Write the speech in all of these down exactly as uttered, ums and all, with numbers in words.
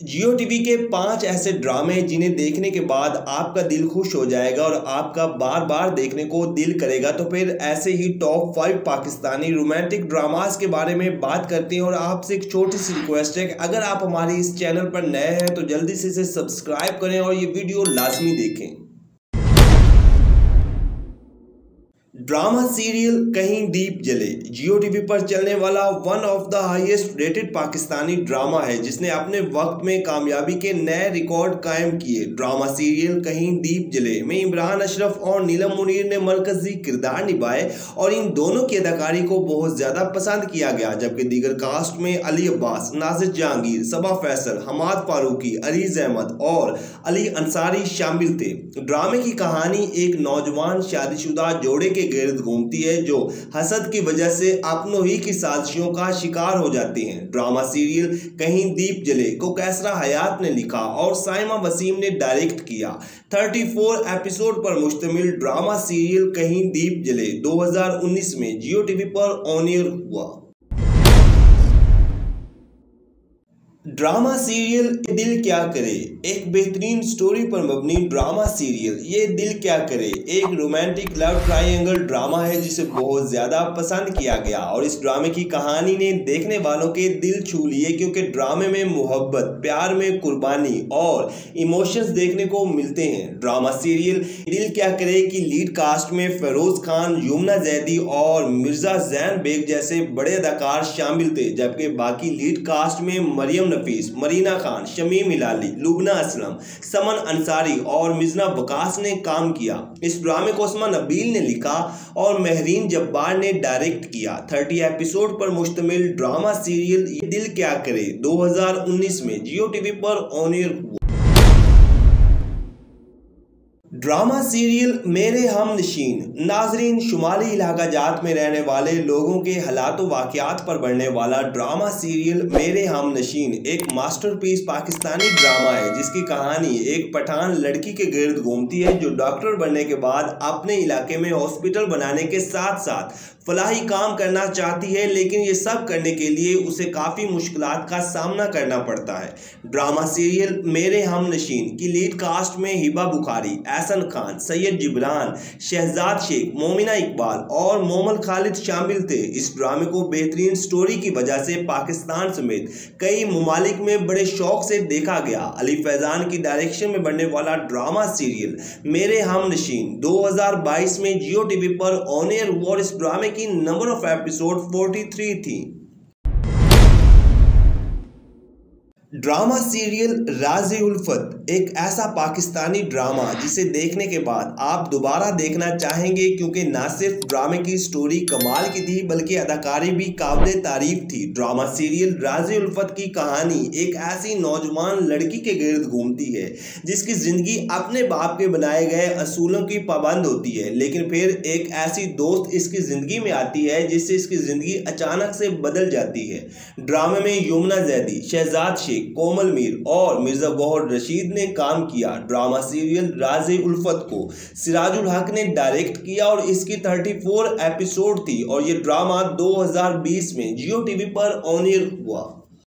जियो TV के पांच ऐसे ड्रामे जिन्हें देखने के बाद आपका दिल खुश हो जाएगा और आपका बार बार देखने को दिल करेगा। तो फिर ऐसे ही top five Pakistani romantic dramas के बारे में बात करते हैं। और आपसे एक छोटी सी रिक्वेस्ट है कि अगर आप हमारे इस चैनल पर नए हैं तो जल्दी से इसे सब्सक्राइब करें और ये वीडियो लाजमी देखें। ड्रामा सीरियल कहीं दीप जले जियो टीवी पर चलने वाला one of the highest rated Pakistani drama है जिसने अपने वक्त में कामयाबी के नए रिकॉर्ड कायम किए। ड्रामा सीरियल कहीं दीप जले में इमरान अशरफ और नीलम मुनीर ने मरकजी किरदार निभाए और इन दोनों की अदाकारी को बहुत ज्यादा पसंद किया गया, जबकि दीगर कास्ट में अली अब्बास, नाजिर जहांगीर, सबा फैसल, हमाद फारूकी, अरीज अहमद और अली अंसारी शामिल थे। ड्रामे की कहानी एक नौजवान शादीशुदा जोड़े के गिर्द घूमती है जो हसद की वजह से अपनों ही की साजिशों का शिकार हो जाते हैं। ड्रामा सीरियल कहीं दीप जले को कैसरा हयात ने लिखा और साइमा वसीम ने डायरेक्ट किया। चौंतीस एपिसोड पर मुश्तमिल ड्रामा सीरियल कहीं दीप जले दो हज़ार उन्नीस में जियो टीवी पर ऑन एयर हुआ। ड्रामा सीरियल ये दिल क्या करे, एक बेहतरीन स्टोरी पर मबनी ड्रामा सीरियल ये दिल क्या करे एक रोमांटिक लव ट्रायंगल ड्रामा है जिसे बहुत ज़्यादा पसंद किया गया और इस ड्रामे की कहानी ने देखने वालों के दिल छू लिए, क्योंकि ड्रामे में मोहब्बत, प्यार में कुर्बानी और इमोशंस देखने को मिलते हैं। ड्रामा सीरियल दिल क्या करे की लीड कास्ट में फेरोज खान, यमुना जैदी और मिर्जा जैन बेग जैसे बड़े अदाकार शामिल थे, जबकि बाकी लीड कास्ट में मरियम नफीस, मरीना खान, शमीम इलाली, लुबना असलम, समन अंसारी और मिजना वकास ने काम किया। इस ड्रामे को उस्मा नबील ने लिखा और महरीन जब्बार ने डायरेक्ट किया। तीस एपिसोड पर मुश्तमिल ड्रामा सीरियल ये दिल क्या करे दो हज़ार उन्नीस में जियो टीवी पर ऑन एयर हुआ। ड्रामा सीरियल मेरे हम नशीन नाजरीन शुमाली इलाका जात में रहने वाले लोगों के हालात वाक़यात पर बढ़ने वाला ड्रामा सीरियल मेरे हम नशीन एक मास्टरपीस पाकिस्तानी ड्रामा है जिसकी कहानी एक पठान लड़की के गिर्द घूमती है जो डॉक्टर बनने के बाद अपने इलाके में हॉस्पिटल बनाने के साथ साथ फलाही काम करना चाहती है, लेकिन ये सब करने के लिए उसे काफ़ी मुश्किलात का सामना करना पड़ता है। ड्रामा सीरियल मेरे हम नशीन की लीड कास्ट में हिबा बुखारी, एहसन खान, सैयद जिब्रान, शहजाद शेख, मोमिना इकबाल और मोमल खालिद शामिल थे। इस ड्रामे को बेहतरीन स्टोरी की वजह से पाकिस्तान समेत कई ममालिक में बड़े शौक से देखा गया। अली फैजान की डायरेक्शन में बनने वाला ड्रामा सीरियल मेरे हम नशीन दो हज़ार बाईस में जियो टीवी पर ऑन एयर हुआ और इस ड्रामे की नंबर ऑफ एपिसोड तैंतालीस थी। ड्रामा सीरियल राज़े उल्फत एक ऐसा पाकिस्तानी ड्रामा जिसे देखने के बाद आप दोबारा देखना चाहेंगे, क्योंकि ना सिर्फ ड्रामे की स्टोरी कमाल की थी बल्कि अदाकारी भी काबिल तारीफ थी। ड्रामा सीरियल राज़े उल्फत की कहानी एक ऐसी नौजवान लड़की के गिर्द घूमती है जिसकी ज़िंदगी अपने बाप के बनाए गए असूलों की पाबंद होती है, लेकिन फिर एक ऐसी दोस्त इसकी ज़िंदगी में आती है जिससे इसकी ज़िंदगी अचानक से बदल जाती है। ड्रामे में यमुना जैदी, शहजाद शेख, कोमल मीर और मिर्जा गौहर रशीद ने काम किया। ड्रामा सीरियल राज़े उल्फत को सिराजुल हक ने डायरेक्ट किया और इसकी चौंतीस एपिसोड थी और ये ड्रामा दो हज़ार बीस में जियो टीवी पर ऑन एयर हुआ।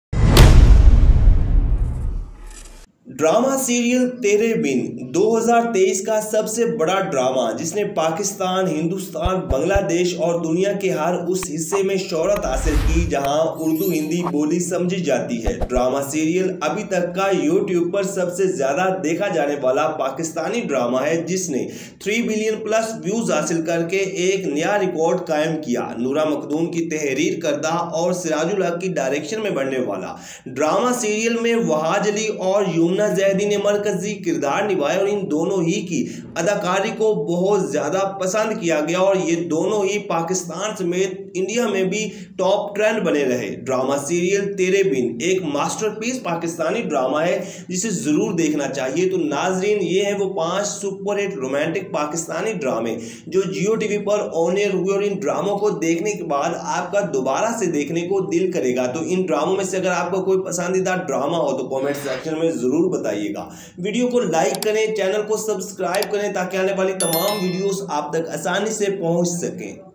ड्रामा सीरियल तेरे बिन दो हज़ार तेईस का सबसे बड़ा ड्रामा जिसने पाकिस्तान, हिंदुस्तान, बांग्लादेश और दुनिया के हर उस हिस्से में शोहरत हासिल की जहां उर्दू हिंदी बोली समझी जाती है। ड्रामा सीरियल अभी तक का यूट्यूब पर सबसे ज़्यादा देखा जाने वाला पाकिस्तानी ड्रामा है जिसने तीन बिलियन प्लस व्यूज़ हासिल करके एक नया रिकॉर्ड कायम किया। नूरा मखदूम की तहरीर करदा और सिराजुल हक की डायरेक्शन में बनने वाला ड्रामा सीरियल में वहाज अली और यमुना जैदी ने मरकजी किरदार निभाए और इन दोनों ही की अदाकारी को बहुत ज्यादा पसंद किया गया और ये दोनों ही पाकिस्तान समेत इंडिया में भी टॉप ट्रेंड बने रहे। ड्रामा सीरियल तेरे बिन एक मास्टरपीस पाकिस्तानी ड्रामा है जिसे जरूर देखना चाहिए। तो नाजरीन ये है वो पांच सुपर हिट रोमांटिक पाकिस्तानी ड्रामे जो जियो टीवी पर ऑन एयर हुए और इन ड्रामों को देखने के बाद आपका दोबारा से देखने को दिल करेगा। तो इन ड्रामों में से अगर आपका कोई पसंदीदा ड्रामा हो तो कॉमेंट सेक्शन में जरूर बताइएगा। वीडियो को लाइक करें, चैनल को सब्सक्राइब करें ताकि आने वाली तमाम वीडियोस आप तक आसानी से पहुंच सकें।